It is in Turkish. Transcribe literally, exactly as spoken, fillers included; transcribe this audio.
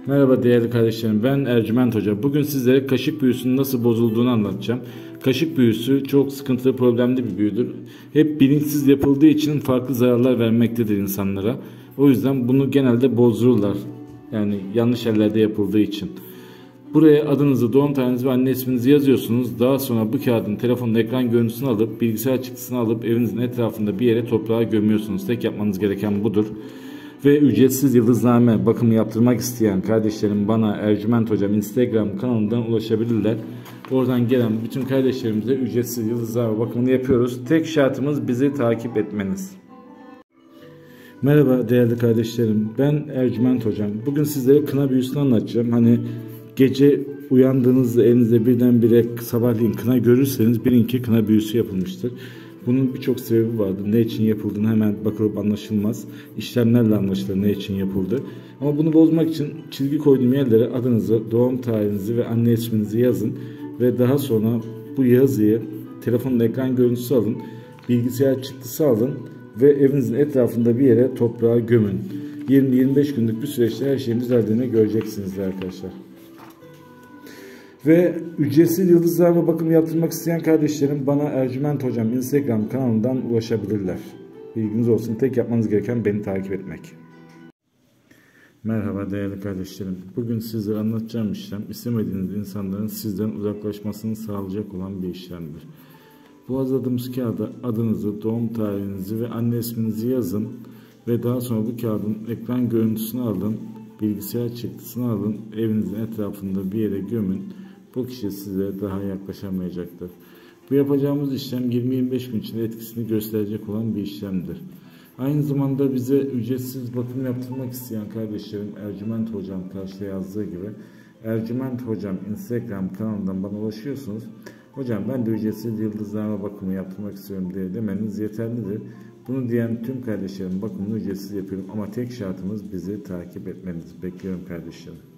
Merhaba değerli kardeşlerim, ben Ercüment Hoca. Bugün sizlere kaşık büyüsünün nasıl bozulduğunu anlatacağım. Kaşık büyüsü çok sıkıntılı, problemli bir büyüdür. Hep bilinçsiz yapıldığı için farklı zararlar vermektedir insanlara. O yüzden bunu genelde bozdururlar. Yani yanlış yerlerde yapıldığı için. Buraya adınızı, doğum tarihinizi ve anne isminizi yazıyorsunuz. Daha sonra bu kağıdın telefonun ekran görüntüsünü alıp, bilgisayar çıktısını alıp evinizin etrafında bir yere toprağa gömüyorsunuz. Tek yapmanız gereken budur. Ve ücretsiz yıldızname bakımı yaptırmak isteyen kardeşlerim bana Ercüment Hocam Instagram kanalından ulaşabilirler. Oradan gelen bütün kardeşlerimize ücretsiz yıldızname bakımını yapıyoruz. Tek şartımız bizi takip etmeniz. Merhaba değerli kardeşlerim, ben Ercüment Hocam. Bugün sizlere kına büyüsünü anlatacağım. Hani gece uyandığınızda elinizde birdenbire sabahleyin kına görürseniz bilin ki kına büyüsü yapılmıştır. Bunun birçok sebebi vardır. Ne için yapıldığını hemen bakılıp anlaşılmaz. İşlemlerle anlaşılır ne için yapıldı. Ama bunu bozmak için çizgi koyduğum yerlere adınızı, doğum tarihinizi ve anne isminizi yazın. Ve daha sonra bu yazıyı telefonun ekran görüntüsü alın. Bilgisayar çıktısı alın. Ve evinizin etrafında bir yere toprağa gömün. yirmi yirmi beş günlük bir süreçte her şeyin düzeldiğini göreceksiniz arkadaşlar. Ve ücretsiz yıldızlarla bakım yaptırmak isteyen kardeşlerim bana Ercüment Hocam Instagram kanalından ulaşabilirler. Bilginiz olsun, tek yapmanız gereken beni takip etmek. Merhaba değerli kardeşlerim. Bugün sizlere anlatacağım işlem istemediğiniz insanların sizden uzaklaşmasını sağlayacak olan bir işlemdir. Bu hazırladığımız kağıda adınızı, doğum tarihinizi ve anne isminizi yazın ve daha sonra bu kağıdın ekran görüntüsünü alın, bilgisayar çıktısını alın, evinizin etrafında bir yere gömün. Bu kişi size daha yaklaşamayacaktır. Bu yapacağımız işlem yirmi yirmi beş gün içinde etkisini gösterecek olan bir işlemdir. Aynı zamanda bize ücretsiz bakım yaptırmak isteyen kardeşlerim Ercüment Hocam karşıda yazdığı gibi Ercüment Hocam Instagram kanalından bana ulaşıyorsunuz. Hocam ben de ücretsiz yıldızlarla bakımı yaptırmak istiyorum diye demeniz yeterlidir. Bunu diyen tüm kardeşlerim bakımını ücretsiz yapıyorum ama tek şartımız bizi takip etmeniz. Bekliyorum kardeşlerim.